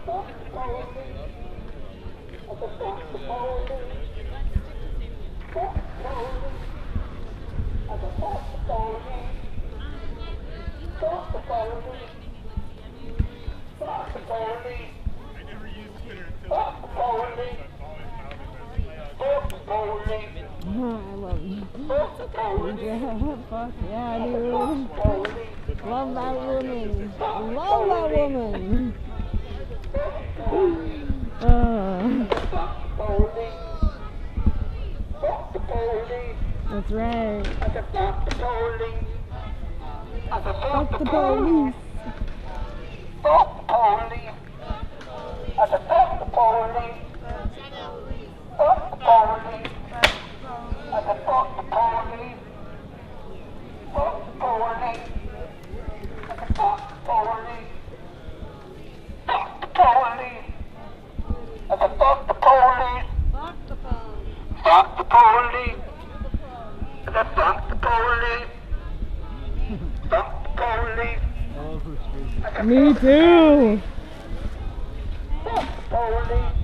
I love you. Yeah, fuck yeah, dude. Love that woman. Love that woman. That's right. Fuck the police. Fuck the police. I said, fuck the police. Fuck the police. I said, fuck the police. Fuck the police. I said, fuck the police. Fuck the police. I said, fuck the police. Fuck the police. I said, fuck the police. Fuck the police. Me too. Fuck the police.